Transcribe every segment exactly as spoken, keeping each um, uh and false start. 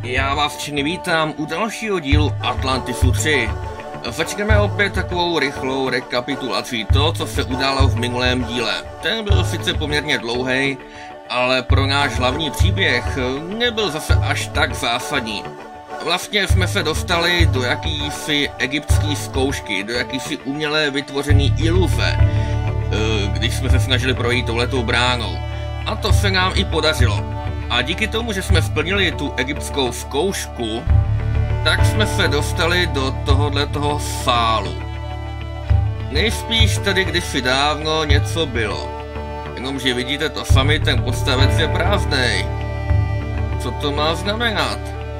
Já vás všechny vítám u dalšího dílu Atlantisu tři. Začneme opět takovou rychlou rekapitulací toho, co se událo v minulém díle. Ten byl sice poměrně dlouhý, ale pro náš hlavní příběh nebyl zase až tak zásadní. Vlastně jsme se dostali do jakýsi egyptské zkoušky, do jakýsi umělé vytvořené iluze, když jsme se snažili projít touhletou bránou. A to se nám i podařilo. A díky tomu, že jsme splnili tu egyptskou zkoušku, tak jsme se dostali do tohohletoho sálu. Nejspíš tady kdysi dávno něco bylo. Jenomže vidíte to sami, ten podstavec je prázdnej. Co to má znamenat?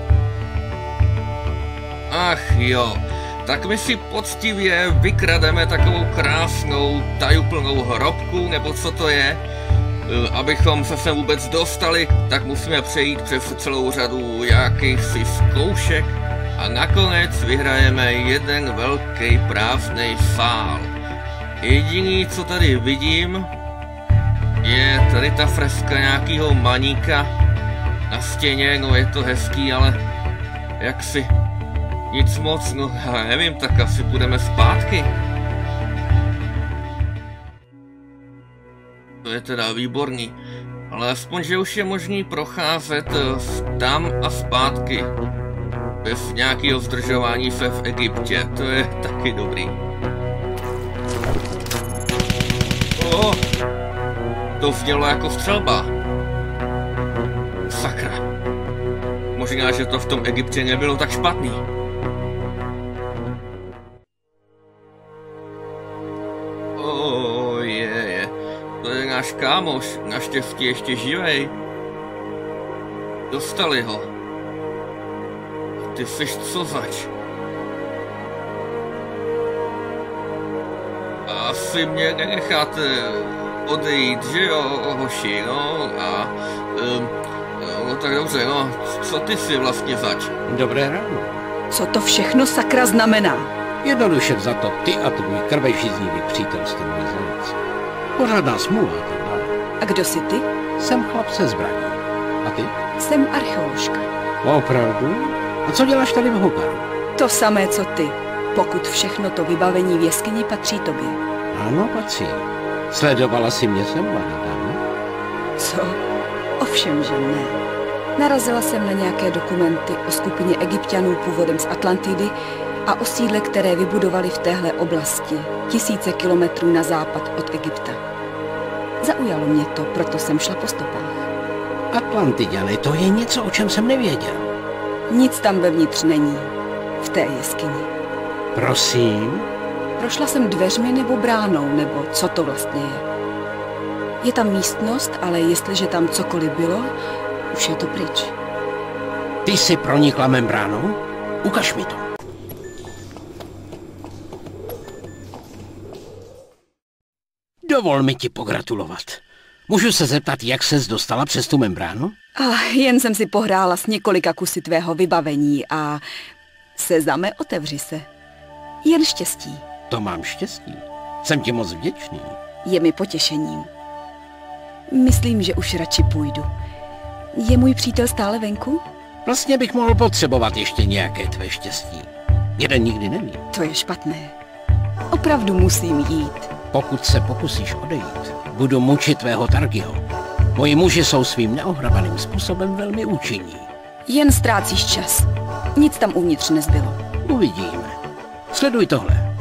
Ach jo, tak my si poctivě vykrademe takovou krásnou tajuplnou hrobku, nebo co to je. Abychom se sem vůbec dostali, tak musíme přejít přes celou řadu jakýchsi zkoušek a nakonec vyhrajeme jeden velký prázdný sál. Jediný, co tady vidím, je tady ta freska nějakýho maníka na stěně, no je to hezký, ale jaksi nic moc, no já nevím, tak asi půjdeme zpátky. To je teda výborný, ale aspoň, že už je možný procházet tam a zpátky. Bez nějakého zdržování se v Egyptě, to je taky dobrý. Oh, to znělo jako střelba. Sakra. Možná, že to v tom Egyptě nebylo tak špatný. Oh, je, je. To je náš kámoš, naštěstí ještě živej. Dostali ho. Ty jsi co zač? Asi mě nenecháte odejít, že jo, hoši, no a... Um, no tak dobře, no, co ty jsi vlastně zač? Dobré ráno. Co to všechno sakra znamená? Jednoduše vzato, ty a tvůj krvežíznivý přítel s tím nic. Pořádná smůla tohle. A kdo jsi ty? Jsem chlap se zbraní. A ty? Jsem archeoložka. Opravdu? A co děláš tady v Hogaru? To samé, co ty, pokud všechno to vybavení v jeskyni patří tobě. Ano, patří. Sledovala jsi mě sem, mladá dáma? Co? Ovšem, že ne. Narazila jsem na nějaké dokumenty o skupině Egypťanů původem z Atlantidy a o sídle, které vybudovali v téhle oblasti, tisíce kilometrů na západ od Egypta. Zaujalo mě to, proto jsem šla po stopách. Atlantiďany, to je něco, o čem jsem nevěděl. Nic tam vevnitř není, v té jeskyni. Prosím? Prošla jsem dveřmi nebo bránou, nebo co to vlastně je. Je tam místnost, ale jestliže tam cokoliv bylo, už je to pryč. Ty jsi pronikla membránou? Ukaž mi to. Dovol mi ti pogratulovat. Můžu se zeptat, jak ses dostala přes tu membránu? Ah, jen jsem si pohrála s několika kusy tvého vybavení a... Sezame, otevři se. Jen štěstí. To mám štěstí. Jsem ti moc vděčný. Je mi potěšením. Myslím, že už radši půjdu. Je můj přítel stále venku? Vlastně bych mohl potřebovat ještě nějaké tvé štěstí. Jeden nikdy neví. To je špatné. Opravdu musím jít. Pokud se pokusíš odejít, budu mučit tvého Targiho. Moji muži jsou svým neohrabaným způsobem velmi účinní. Jen ztrácíš čas. Nic tam uvnitř nezbylo. Uvidíme. Sleduj tohle.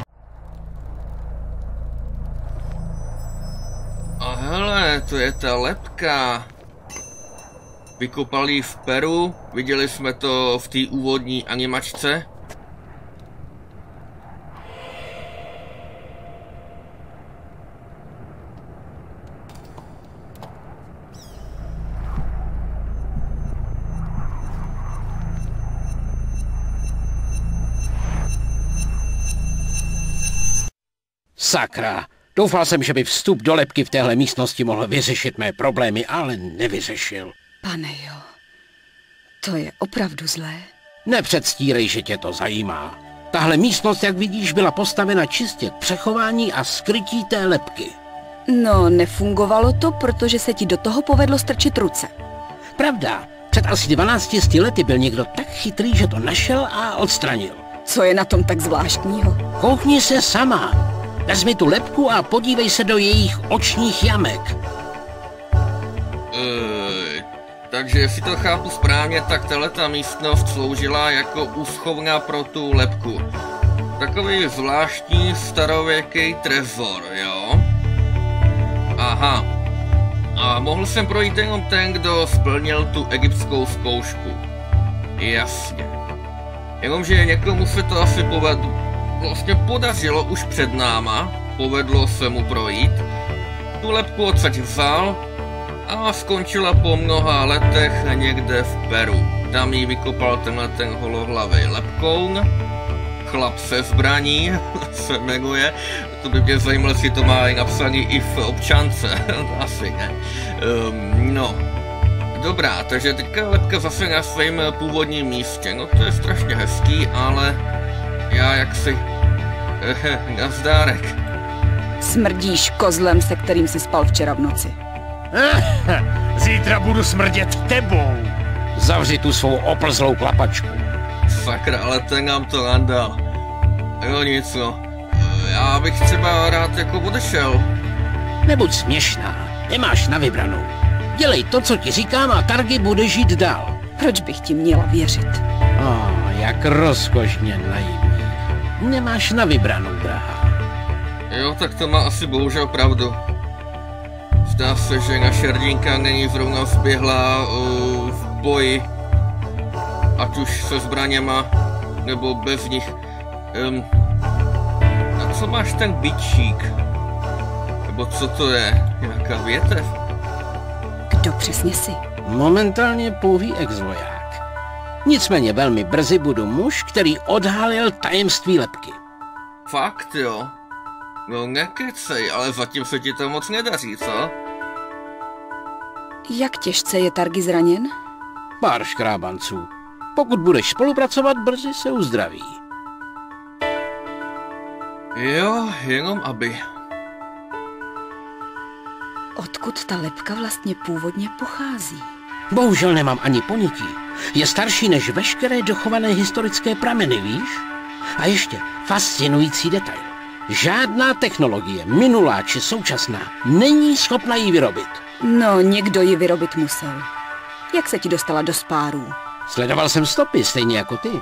A hele, to je ta lebka. Vykopali ji v Peru, viděli jsme to v té úvodní animačce. Sakra, doufal jsem, že by vstup do lebky v téhle místnosti mohl vyřešit mé problémy, ale nevyřešil. Pane jo, to je opravdu zlé. Nepředstírej, že tě to zajímá. Tahle místnost, jak vidíš, byla postavena čistě k přechování a skrytí té lebky. No, nefungovalo to, protože se ti do toho povedlo strčit ruce. Pravda, Před asi dvanácti lety byl někdo tak chytrý, že to našel a odstranil. Co je na tom tak zvláštního? Koukni se sama. Vezmi tu lebku a podívej se do jejich očních jamek. Eee, takže jestli to chápu správně, tak tato místnost sloužila jako úschovna pro tu lebku. Takový zvláštní starověký trezor, jo? Aha. A mohl jsem projít jenom ten, kdo splnil tu egyptskou zkoušku. Jasně. Jenomže někomu se to asi povedlo, vlastně podařilo už před náma, povedlo se mu projít, tu lebku odsaď vzal a skončila po mnoha letech někde v Peru. Tam jí vykopal tenhle ten holohlavej lepkoun, chlap se zbraní, se jmenuje, to by mě zajímalo, jestli to má napsaný i v občance, asi ne. Um, no, dobrá, takže teďka lebka zase na svém původním místě, no to je strašně hezký, ale já jaksi, eh, nazdárek. Smrdíš kozlem, se kterým jsi spal včera v noci. Zítra budu smrdět tebou. Zavři tu svou oplzlou klapačku. Sakra, ale ten nám to nandal. Jo nic no, já bych třeba rád jako odešel. Nebuď směšná, nemáš na vybranou. Dělej to, co ti říkám a Targi bude žít dál. Proč bych ti měla věřit? Oh, jak rozkošně naivní. Nemáš na vybranou, drahá. Jo, tak to má asi bohužel pravdu. Zdá se, že naše hrdinka není zrovna zběhlá uh, v boji. Ať už se zbraněma, nebo bez nich. Um, a co máš ten bičík? Nebo co to je? Nějaká větev? Kdo přesně jsi? Momentálně pouhý ex-voják. Nicméně velmi brzy budu muž, který odhalil tajemství lebky. Fakt jo? No nekecej, ale zatím se ti to moc nedaří, co? Jak těžce je Targi zraněn? Pár škrábanců. Pokud budeš spolupracovat, brzy se uzdraví. Jo, jenom aby. Odkud ta lebka vlastně původně pochází? Bohužel nemám ani ponětí. Je starší než veškeré dochované historické prameny, víš? A ještě fascinující detail. Žádná technologie, minulá či současná, není schopna ji vyrobit. No, někdo ji vyrobit musel. Jak se ti dostala do spárů? Sledoval jsem stopy, stejně jako ty.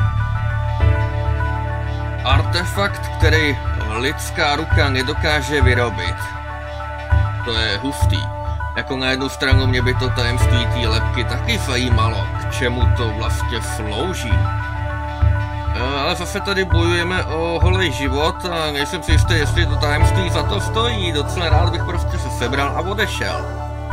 Artefakt, který lidská ruka nedokáže vyrobit. To je hustý. Jako na jednu stranu mě by to tajemství té lebky taky zajímalo, k čemu to vlastně slouží. Ale zase tady bojujeme o holej život a nejsem si jistý, jestli to tajemství za to stojí. Docela rád bych prostě se sebral a odešel.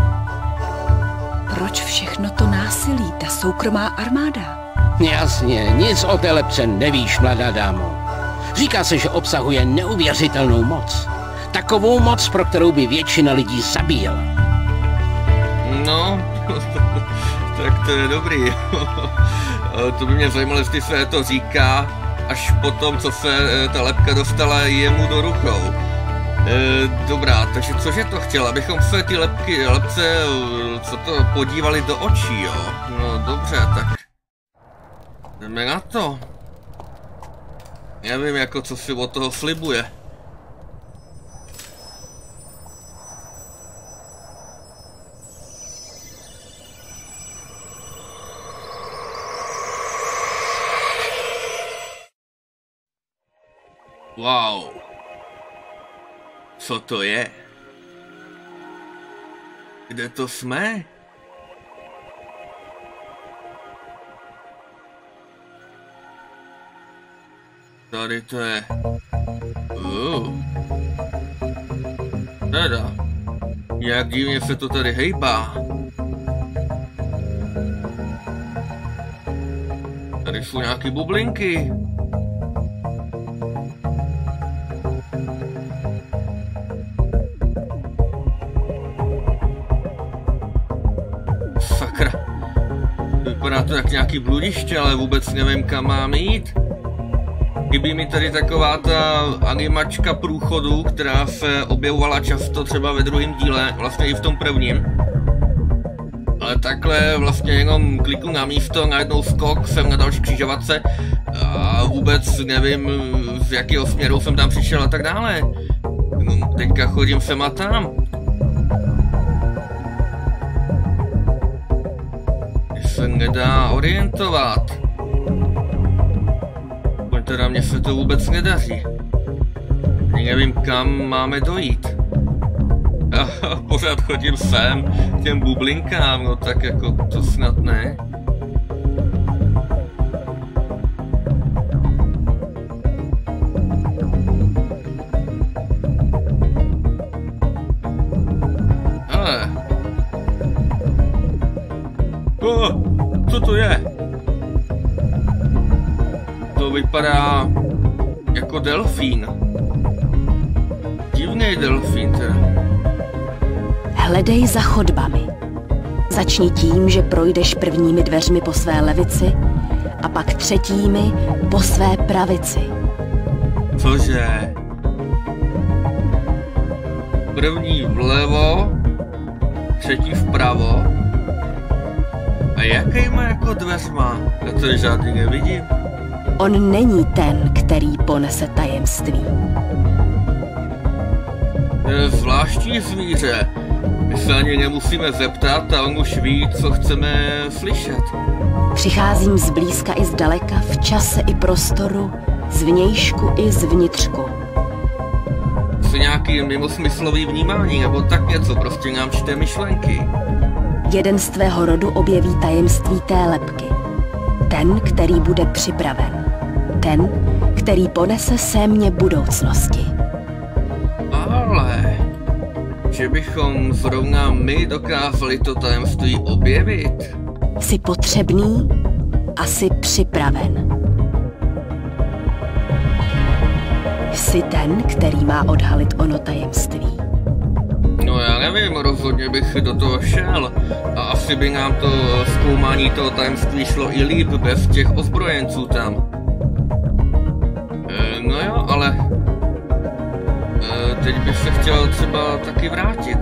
Proč všechno to násilí, ta soukromá armáda? Jasně, nic o té lebce nevíš, mladá dámo. Říká se, že obsahuje neuvěřitelnou moc. Takovou moc, pro kterou by většina lidí zabíjela. No, tak to je dobrý. To by mě zajímalo, jestli se to říká až po tom, co se ta lebka dostala jemu do rukou. Dobrá, takže cože to chtěl, abychom se ty lebky, lebce, co to, podívali do očí, jo? No dobře, tak jdeme na to. Nevím, jako co si od toho slibuje. Wow. Co to je? Kde to jsme? Tady to je... Uh. Teda. Jak divně se to tady hejbá. Tady jsou nějaký bublinky. Sakra. Vypadá to jak nějaký bludiště, ale vůbec nevím, kam mám jít. Chybí mi tady taková ta animačka průchodu, která se objevovala často třeba ve druhém díle, vlastně i v tom prvním. Ale takhle vlastně jenom kliknu na místo, najednou skok, jsem na další křižovatce a vůbec nevím, z jakého směru jsem tam přišel a tak dále. Teďka chodím sem a tam. Se nedá orientovat. Teda mně se to vůbec nedaří. Ani nevím, kam máme dojít. A pořád chodím sem k těm bublinkám, no tak jako to snad ne. Ale... Oh, co to je? To vypadá jako delfín. Divný delfín teda. Hledej za chodbami. Začni tím, že projdeš prvními dveřmi po své levici a pak třetími po své pravici. Cože? První vlevo, třetí vpravo. A jakýma jako dveřma? Já to žádný nevidím. On není ten, který ponese tajemství. Je zvláštní zvíře. My se ani nemusíme zeptat a on už ví, co chceme slyšet. Přicházím zblízka i zdaleka, v čase i prostoru, zvnějšku i zvnitřku. Jsi nějaký mimosmyslový vnímání, nebo tak něco, prostě nám čte myšlenky. Jeden z tvého rodu objeví tajemství té lebky. Ten, který bude připraven. Ten, který ponese sémě budoucnosti. Ale... že bychom zrovna my dokázali to tajemství objevit? Jsi potřebný a jsi připraven. Jsi ten, který má odhalit ono tajemství. No já nevím, rozhodně bych do toho šel. A asi by nám to zkoumání toho tajemství šlo i líp bez těch ozbrojenců tam. E, no jo, ale... E, teď bych se chtěl třeba taky vrátit.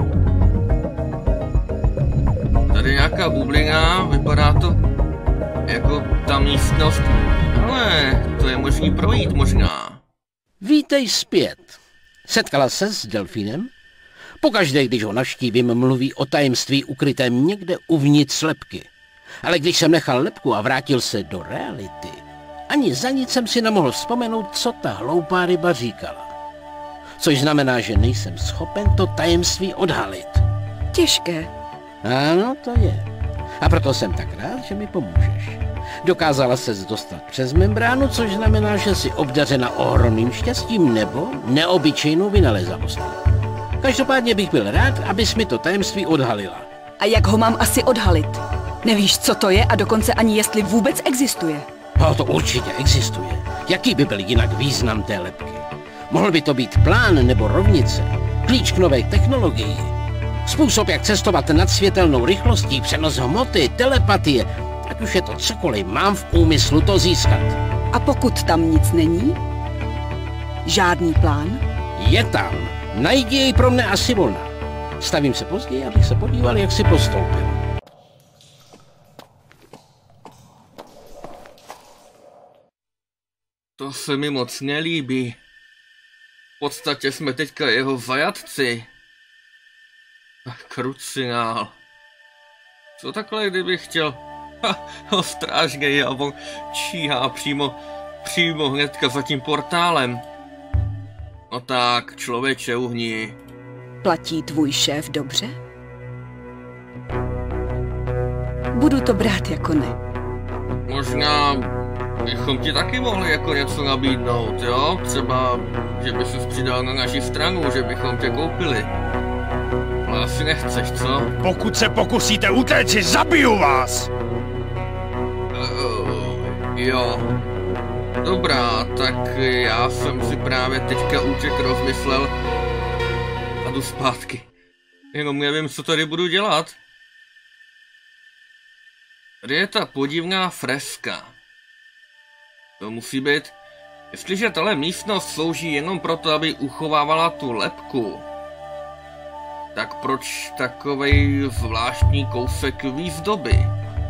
Tady nějaká bublina, vypadá to jako ta místnost, ale to je možný projít možná. Vítej zpět. Setkala se s delfínem? Pokaždé, když ho navštívím, mluví o tajemství ukrytém někde uvnitř lebky. Ale když jsem nechal lebku a vrátil se do reality, ani za nic jsem si nemohl vzpomenout, co ta hloupá ryba říkala. Což znamená, že nejsem schopen to tajemství odhalit. Těžké. Ano, to je. A proto jsem tak rád, že mi pomůžeš. Dokázala ses dostat přes membránu, což znamená, že jsi obdařena ohromným štěstím nebo neobyčejnou vynalezavostí. Každopádně bych byl rád, abys mi to tajemství odhalila. A jak ho mám asi odhalit? Nevíš, co to je a dokonce ani jestli vůbec existuje. No, to určitě existuje. Jaký by byl jinak význam té lebky? Mohl by to být plán nebo rovnice, klíč k nové technologii, způsob, jak cestovat nad světelnou rychlostí, přenos hmoty, telepatie, ať už je to cokoliv, mám v úmyslu to získat. A pokud tam nic není? Žádný plán? Je tam. Najdi jej pro mne asi volná. Stavím se později, abych se podíval, jak si postoupil. To se mi moc nelíbí. V podstatě jsme teďka jeho zajatci. Krucinál. Co takhle, kdybych chtěl ha, ho strážnej a on číhá přímo, přímo hnedka za tím portálem. No tak, člověče, uhni. Platí tvůj šéf dobře? Budu to brát jako ne. Možná bychom ti taky mohli jako něco nabídnout, jo? Třeba, že by ses přidal na naši stranu, že bychom tě koupili. Ale asi nechceš, co? Pokud se pokusíte utéct, zabiju vás! Uh, jo. Dobrá, tak já jsem si právě teďka útěk rozmyslel a jdu zpátky. Jenom nevím, co tady budu dělat. Tady je ta podivná freska. To musí být... Jestliže tahle místnost slouží jenom proto, aby uchovávala tu lebku, Tak proč takovej zvláštní kousek výzdoby?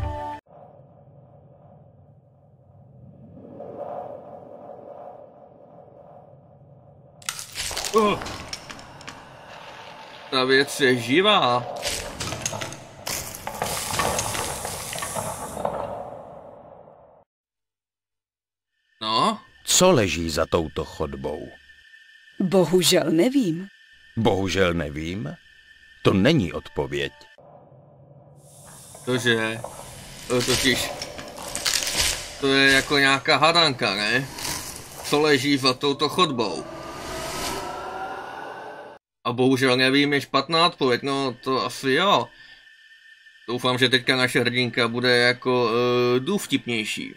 Uh. Ta věc je živá. No? Co leží za touto chodbou? Bohužel nevím. Bohužel nevím. To není odpověď. Tože? To totiž... To je jako nějaká hadanka, ne? Co leží za touto chodbou? A bohužel nevím, je špatná odpověď, no to asi jo. Doufám, že teďka naše hrdinka bude jako uh, důvtipnější.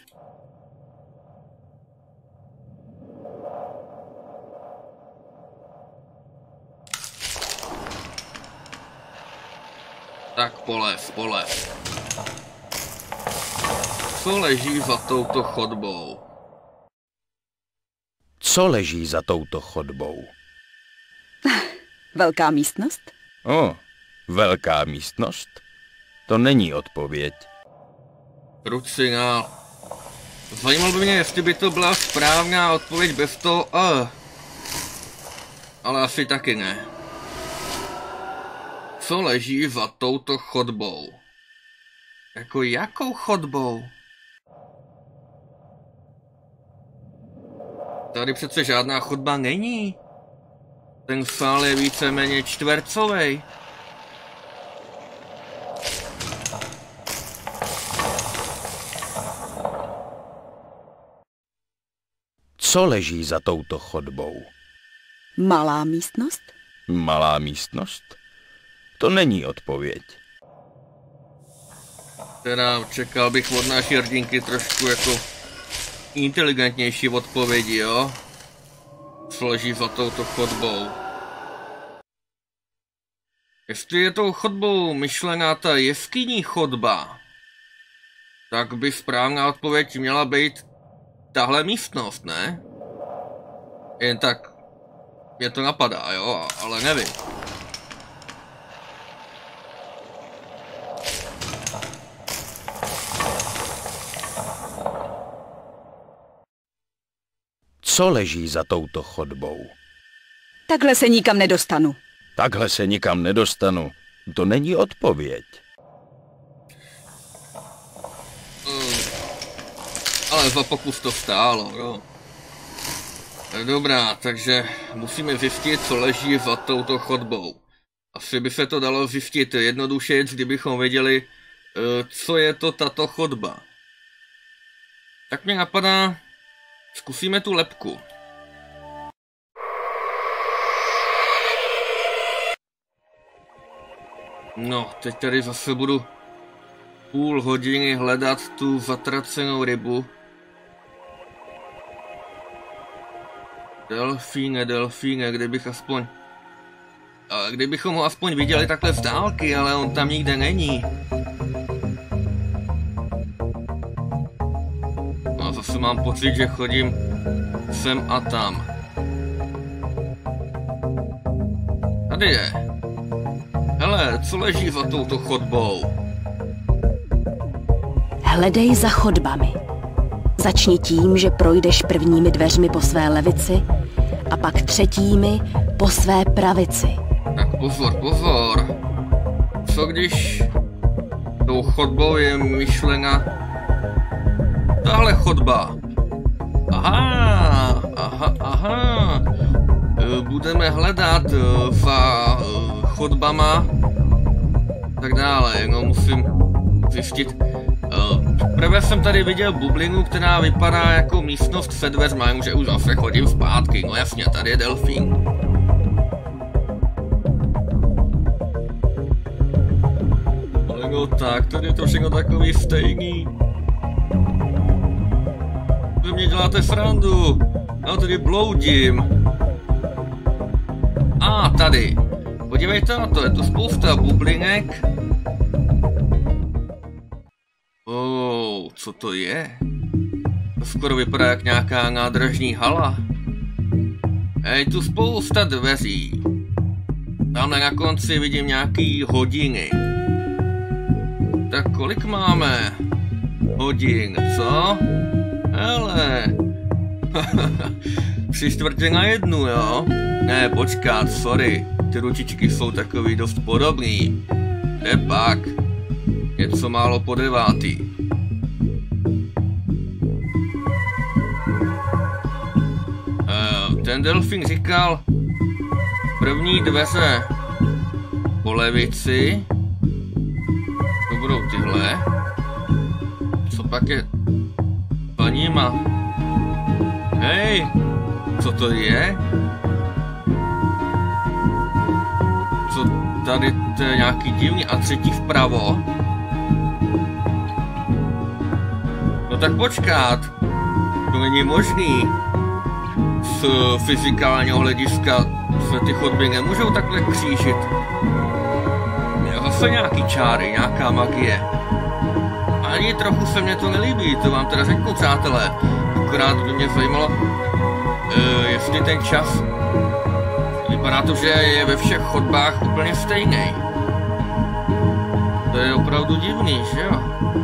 Tak polev, polev. Co leží za touto chodbou? Co leží za touto chodbou? Velká místnost? O, velká místnost? To není odpověď. Rucinál. Zajímalo by mě, jestli by to byla správná odpověď bez toho A. Ale asi taky ne. Co leží za touto chodbou? Jako jakou chodbou? Tady přece žádná chodba není. Ten sál je víceméně čtvercovej. Co leží za touto chodbou? Malá místnost? Malá místnost? To není odpověď. Teda čekal bych od naší hrdinky trošku jako inteligentnější odpovědi, jo? Co leží za touto chodbou? Jestli je tou chodbou myšlená ta jeskyní chodba, tak by správná odpověď měla být tahle místnost, ne? Jen tak mě to napadá, jo, ale nevím. Co leží za touto chodbou? Takhle se nikam nedostanu. Takhle se nikam nedostanu. To není odpověď. Hmm. Ale za pokus to stálo, jo. Dobrá, takže musíme zjistit, co leží za touto chodbou. Asi by se to dalo zjistit jednoduše, kdybychom věděli, co je to tato chodba. Tak mě napadá, zkusíme tu lebku. No, teď tady zase budu půl hodiny hledat tu zatracenou rybu. Delfíne, delfíne, kdybych aspoň... A kdybychom ho aspoň viděli takhle z dálky, ale on tam nikde není. No a zase mám pocit, že chodím sem a tam. Tady je. Hele, co leží za touto chodbou? Hledej za chodbami. Začni tím, že projdeš prvními dveřmi po své levici a pak třetími po své pravici. Tak pozor, pozor. Co když tou chodbou je myšlena tahle chodba? Aha, aha, aha. Budeme hledat za chodbama tak dále, jenom musím zjistit. Prvé jsem tady viděl bublinu, která vypadá jako místnost se dveřma, že už zase chodím zpátky, no jasně, tady je delfín. Ale no tak, tady je to všechno takový stejný. Vy mě děláte srandu, já tady bloudím. A ah, tady, podívejte na to, je tu spousta bublinek. Oh, co to je? To skoro vypadá jak nějaká nádražní hala. Je tu spousta dveří. Tamhle na konci vidím nějaký hodiny. Tak kolik máme hodin, co? Hele. Tři čtvrtě na jednu, jo? Ne, počkat, sorry. Ty ručičky jsou takový dost podobný. Je pak. Něco málo po devátý. Ten delfín říkal první dveře po levici. To budou tyhle. Co pak je za nima? Hej, co to je? Co tady to je nějaký divný a třetí vpravo? No tak počkat, to není možný. Z fyzikálního hlediska se ty chodby nemůžou takhle křížit. Je zase nějaký čáry, nějaká magie. Ani trochu se mně to nelíbí, to vám teda řeknu, přátelé. Akorát by mě zajímalo, uh, jestli ten čas vypadá to, že je ve všech chodbách úplně stejný. To je opravdu divný, že jo?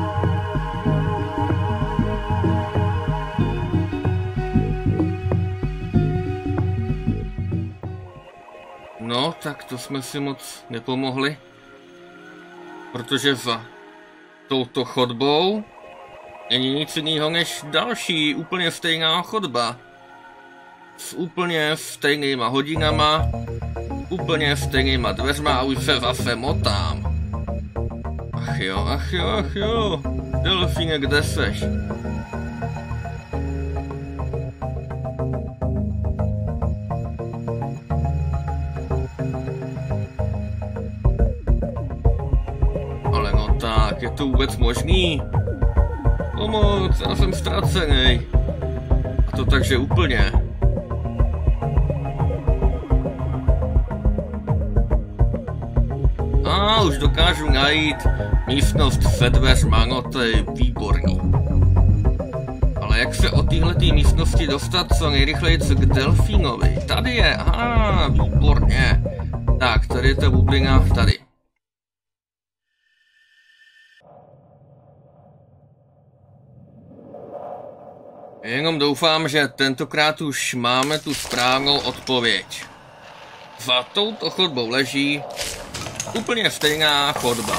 No, tak to jsme si moc nepomohli, protože za touto chodbou není nic jiného než další úplně stejná chodba. S úplně stejnýma hodinama, úplně stejnýma dveřma a už se zase motám. Ach jo, ach jo, ach jo, delfíne, kde seš? Je to vůbec možný? Pomoc, já jsem ztracený. A to takže úplně. A už dokážu najít místnost se dveřma, no to je výborný. Ale jak se od téhletý místnosti dostat co nejrychleji k delfínovi? Tady je, aha, výborně. Tak, tady je ta bublina, tady. Jenom doufám, že tentokrát už máme tu správnou odpověď. Za touto chodbou leží úplně stejná chodba.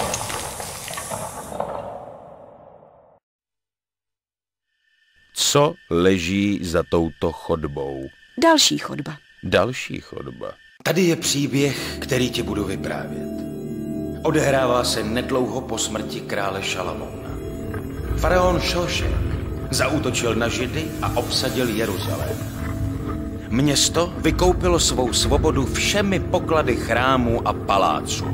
Co leží za touto chodbou? Další chodba. Další chodba. Tady je příběh, který ti budu vyprávět. Odehrává se nedlouho po smrti krále Šalamouna. Faraon Šošek zaútočil na Židy a obsadil Jeruzalém. Město vykoupilo svou svobodu všemi poklady chrámů a paláců.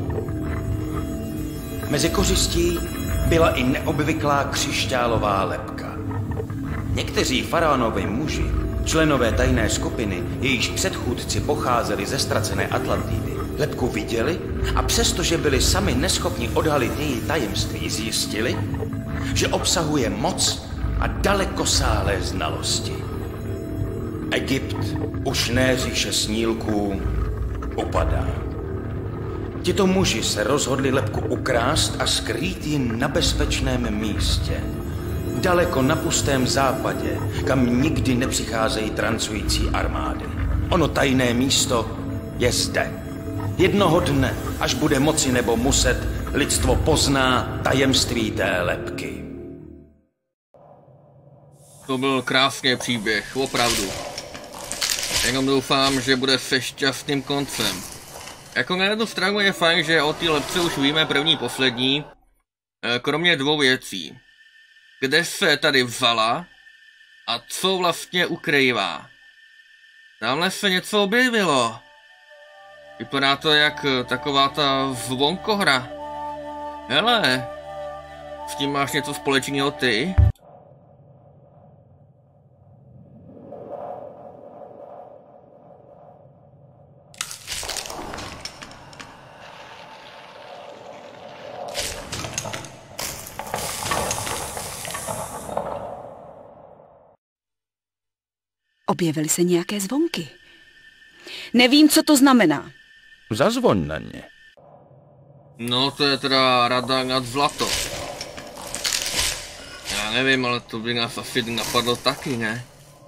Mezi kořistí byla i neobvyklá křišťálová lebka. Někteří faraonovi muži, členové tajné skupiny, jejíž předchůdci pocházeli ze ztracené Atlantidy, lebku viděli a přestože byli sami neschopni odhalit její tajemství, zjistili, že obsahuje moc a dalekosáhlé znalosti. Egypt, už ne říše snílků, upadá. Tito muži se rozhodli lebku ukrást a skrýt ji na bezpečném místě. Daleko na pustém západě, kam nikdy nepřicházejí trancující armády. Ono tajné místo je zde. Jednoho dne, až bude moci nebo muset, lidstvo pozná tajemství té lebky. To byl krásný příběh, opravdu. Jenom doufám, že bude se šťastným koncem. Jako na jednu stranu je fajn, že o té lebce už víme první poslední, kromě dvou věcí. Kde se tady vzala a co vlastně ukrývá. Tamhle se něco objevilo. Vypadá to jak taková ta zvonkohra. Hele, s tím máš něco společného ty? Objevily se nějaké zvonky. Nevím, co to znamená. Zazvoň na ně. No to je teda rada nad zlato. Já nevím, ale to by nás asi napadlo taky, ne?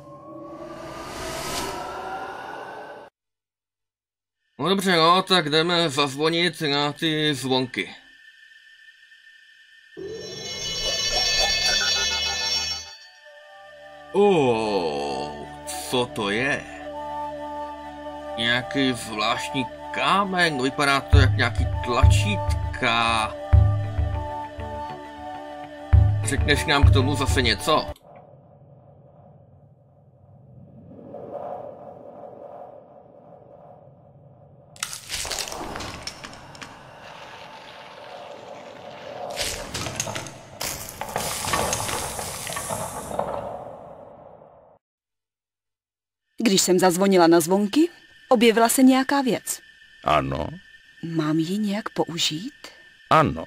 No dobře, no, tak jdeme zazvonit na ty zvonky. Oh, co to je? Nějaký zvláštní kámen, vypadá to jak nějaký tlačítka. Řekneš nám k tomu zase něco? Když jsem zazvonila na zvonky, objevila se nějaká věc. Ano. Mám ji nějak použít? Ano.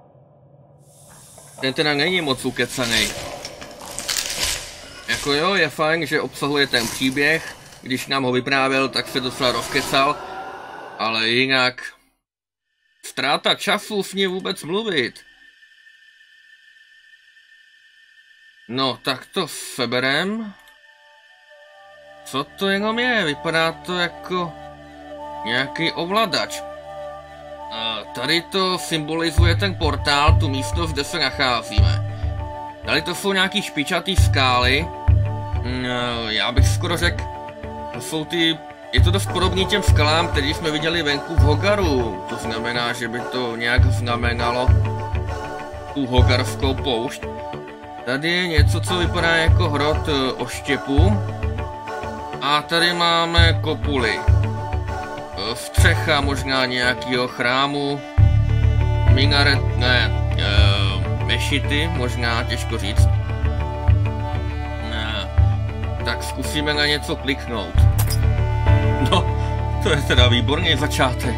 Ten teda není moc ukecanej. Jako jo, je fajn, že obsahuje ten příběh. Když nám ho vyprávěl, tak se docela rozkecal. Ale jinak... Ztráta času s ním vůbec mluvit. No, tak to seberem. Co to jenom je? Vypadá to jako nějaký ovladač. A tady to symbolizuje ten portál, tu místnost, kde se nacházíme. Tady to jsou nějaký špičatý skály. Já bych skoro řekl, to jsou ty... Je to dost podobný těm skalám, který jsme viděli venku v Hogaru. To znamená, že by to nějak znamenalo tu hogarskou poušť. Tady je něco, co vypadá jako hrot oštěpu. A tady máme kopuly. Střecha možná nějakého chrámu. Minaret, ne, e, mešity, možná, těžko říct. Ne, tak zkusíme na něco kliknout. No, to je teda výborný začátek.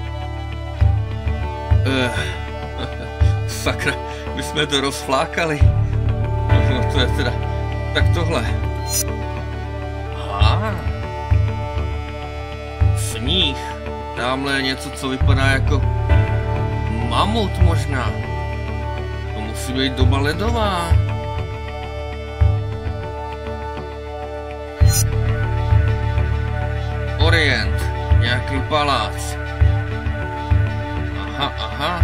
E, sakra, my jsme to rozflákali. No to je teda, tak tohle. Aha. Sníh. Tamhle je něco, co vypadá jako mamut možná. To musí být doba ledová. Orient. Nějaký palác. Aha, aha.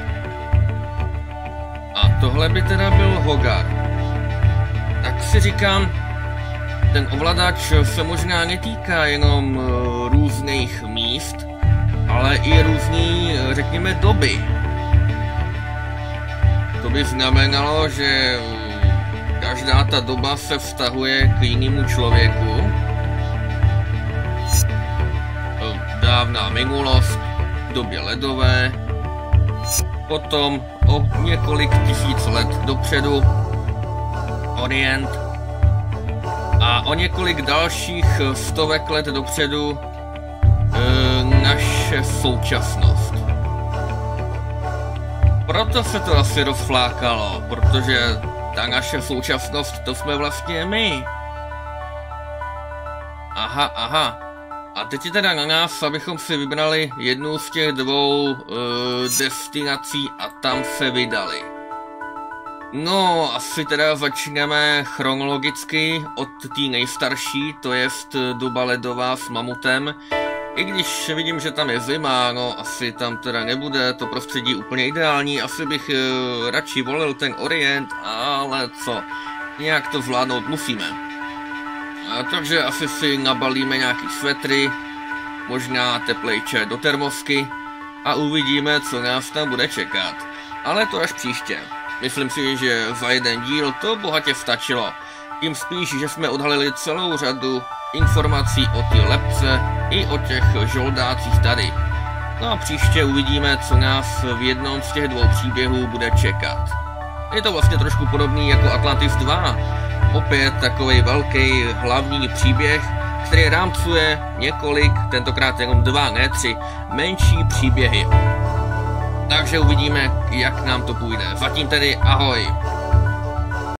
A tohle by teda byl Hogar. Tak si říkám, ten ovladač se možná netýká jenom uh, různých míst, ale i různý, řekněme, doby. To by znamenalo, že uh, každá ta doba se vztahuje k jinému člověku. Uh, dávná minulost, v době ledové, potom o několik tisíc let dopředu Orient, a o několik dalších stovek let dopředu e, naše současnost. Proto se to asi rozflákalo, protože ta naše současnost, to jsme vlastně my. Aha, aha. A teď je teda na nás, abychom si vybrali jednu z těch dvou e, destinací a tam se vydali. No, asi teda začneme chronologicky od té nejstarší, to jest doba ledová s mamutem. I když vidím, že tam je zima, no asi tam teda nebude to prostředí úplně ideální, asi bych e, radši volil ten Orient, ale co, nějak to zvládnout musíme. A takže asi si nabalíme nějaký svetry, možná teplejče do termosky a uvidíme, co nás tam bude čekat. Ale to až příště. Myslím si, že za jeden díl to bohatě stačilo. Tím spíš, že jsme odhalili celou řadu informací o ty lepce i o těch žoldácích tady. No a příště uvidíme, co nás v jednom z těch dvou příběhů bude čekat. Je to vlastně trošku podobný jako Atlantis dva. Opět takovej velký hlavní příběh, který rámcuje několik, tentokrát jenom dva, ne tři, menší příběhy. Takže uvidíme, jak nám to půjde. Zatím tedy ahoj.